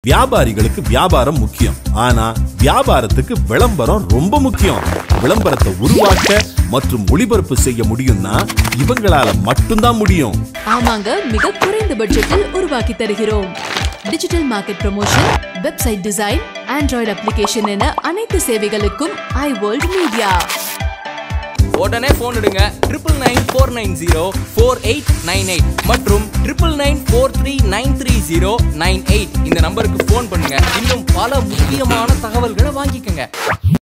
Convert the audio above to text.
வியாபாரிகளுக்கு வியாபாரம் முக்கியம். ஆனா வியாபாரத்துக்கு விளம்பரம் ரொம்ப முக்கியம். விளம்பரத்தை உருவாக்க மற்றும் ஒளிபரப்பு செய்ய முடியும்னா இவங்களால மட்டும்தான் முடியும். ஆமாங்க, மிக குறைந்த பட்ஜெட்டில் உருவாக்கி தருகிறோம். Digital market promotion, website design, android application என அனைத்து சேவைகளுக்கும் iworld மீடியா. உடனே போன் எடுங்க 9994904898 மற்றும் 9994393098 இந்த நம்பருக்கு போன் பண்ணுங்க. இன்னும் பல முக்கியமான தகவல்களை வாங்கிக்கங்க.